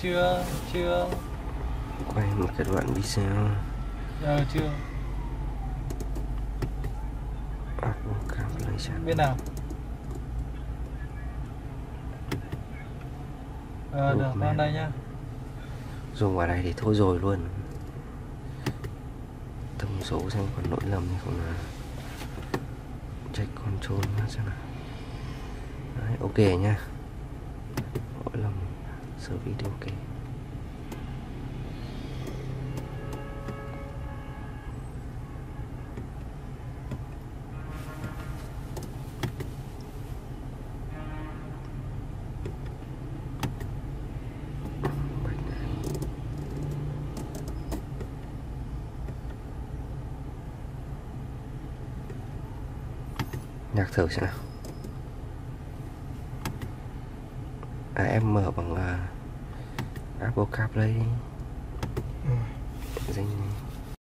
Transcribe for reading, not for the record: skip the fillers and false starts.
chưa. Quay một cái đoạn video. Chưa. Apple CarPlay channel. Bên nào? Được, con đây nhá. Dùng vào đây thì thôi rồi luôn. Thông số xem còn lỗi lầm hay không là check control xem nào. Đấy, ok nha. Lỗi lầm service thì ok. Nhạc thử xem nào. Em mở bằng Apple CarPlay.